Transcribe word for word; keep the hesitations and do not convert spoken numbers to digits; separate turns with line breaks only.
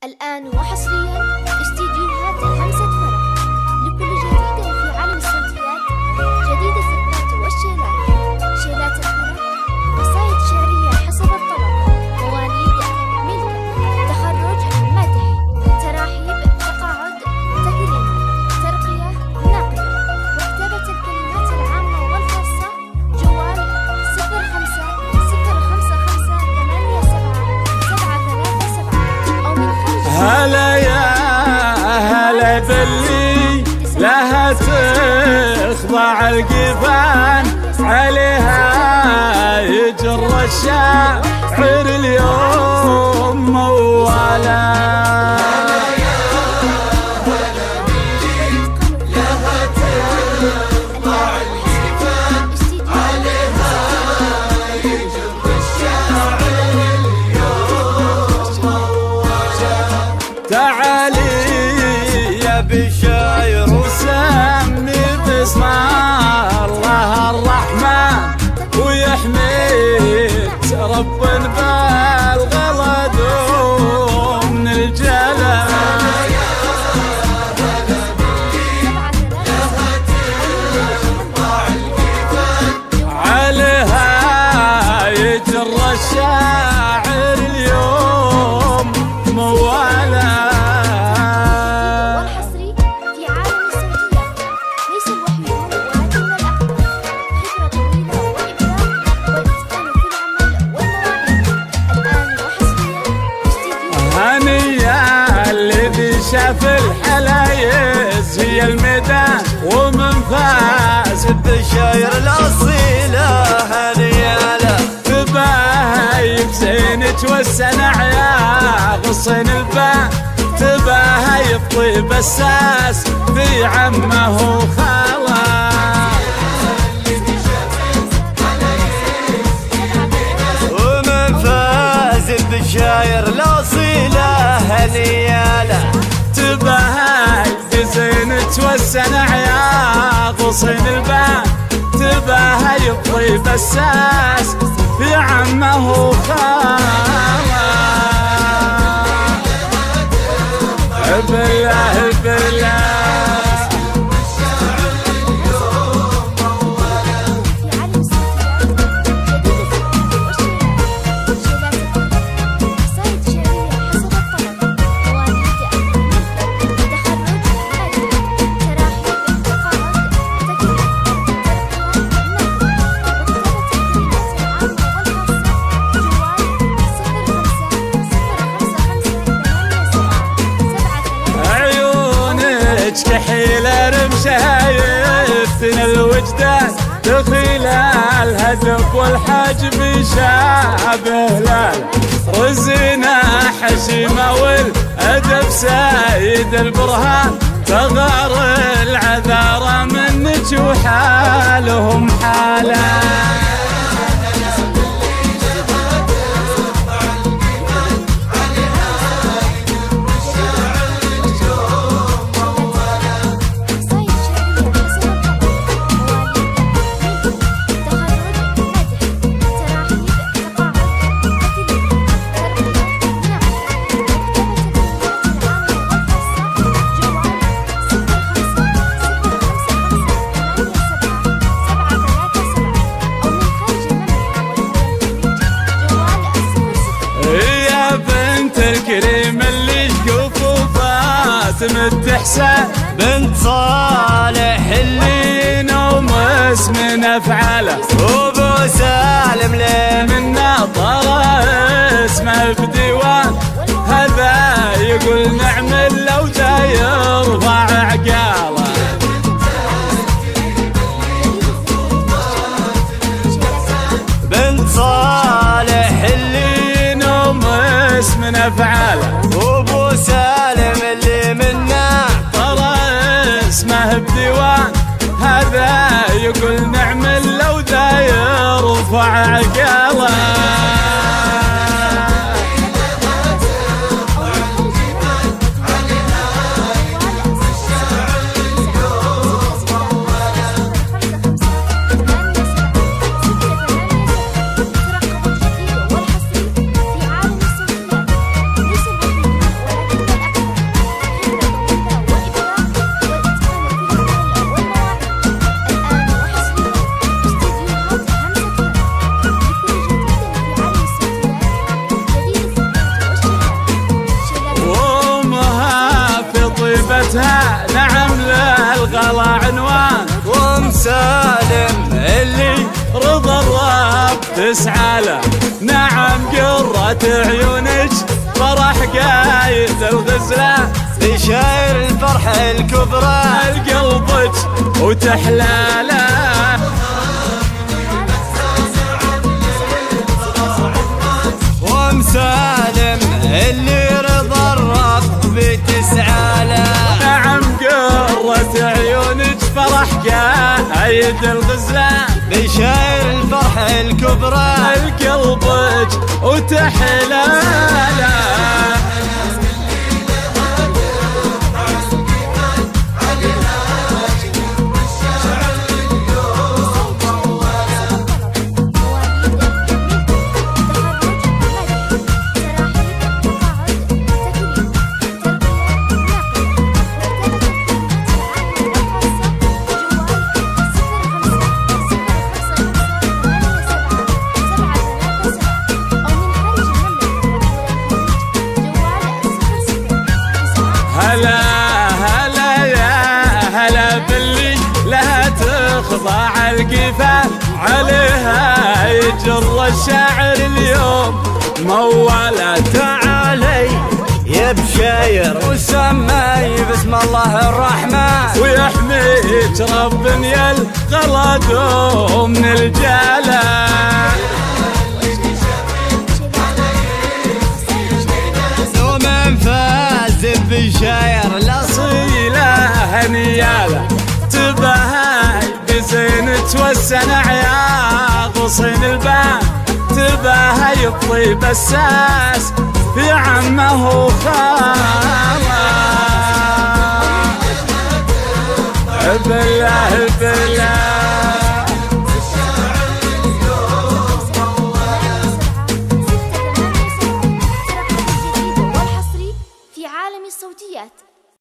الآن وحصريا استديوهات همسة فرح لكل جديد في عالم الصوتيات. جديد الزفات والشيلات، شيلات الفرح، قصائد شعرية حسب الطلب، مواليد، ملكة، تخرج، مدح، تراحيب، تقاعد، تكريم، ترقية، نقل، وكتابة الكلمات العامة والخاصة. جوال صفر خمسة صفر خمسة خمسة ثمانية سبعة سبعة ثلاثة سبعة أو من خارج.
هلا يا هلا باللي لها تخضع القفان، عليها يجر الشاعر اليوم مولا. تعالي يا بشاير وسمي باسم الله الرحمن، ويحميك رب بالغلط ومن الجلال. عليها يجر الشاعر اليوم موالى. شاف الحلايز هي الميدان ومن فاز
بالشاير الأصيلة هنياله.
تباهي بزينك والسنع يا غصن البان، تباهي بطيب الساس في عمه وخاله.
ومن فاز بالشاير الأصيلة هنياله.
تباهي بزينك والسنع يا غصن البان، تباهي بطيب الساس في عمه وخاله. بالله بالله كحيل رمشايفتنا الوجدان، دخيل الهدف والحجب شابه هلال. رزينا حشيمة والأدب سايد البرهان، تغار العذارى منك وحالهم حالا. الكريم اللي شقوفه متحسن،
بنت صالح اللي
نوم اسم افعاله.
وابو سالم ليه
منا طرى اسمه بديوان، هذا يقول نعمل لو جاي يرفع عقاله.
بنت صالح اللي
نوم اسم افعاله.
وابو سالم اللي منا
طرى اسمه بديوان، هذا يقول نعمل لو ذا يرفع عقاله. صورتها نعم للغلا عنوان،
ومسالم اللي
رضا الرب تسعى له، نعم قرة عيونك فرح قايد الغزلة،
بشاير الفرح الكبرى
القلبك وتحلاله.
ومسالم اللي رضا الرب تسعى له،
نعم قرة عيونك فرح قايد الغزلة،
بشاير الفرح الكبرى
القلبك وتحلاله. هلا هلا يا هلا باللي لها تخضع القفا، عليها يجر الشاعر اليوم موالة.
تعالي يا بشاير وسمي باسم الله الرحمن،
ويحميك رب يا الغلا من الجالة.
ومن فاز بشاير
الأصيلة هنيالة، تبهاي بزينة والسنع يا غصين الباب، تبهاي الطيب الساس في عمه خال.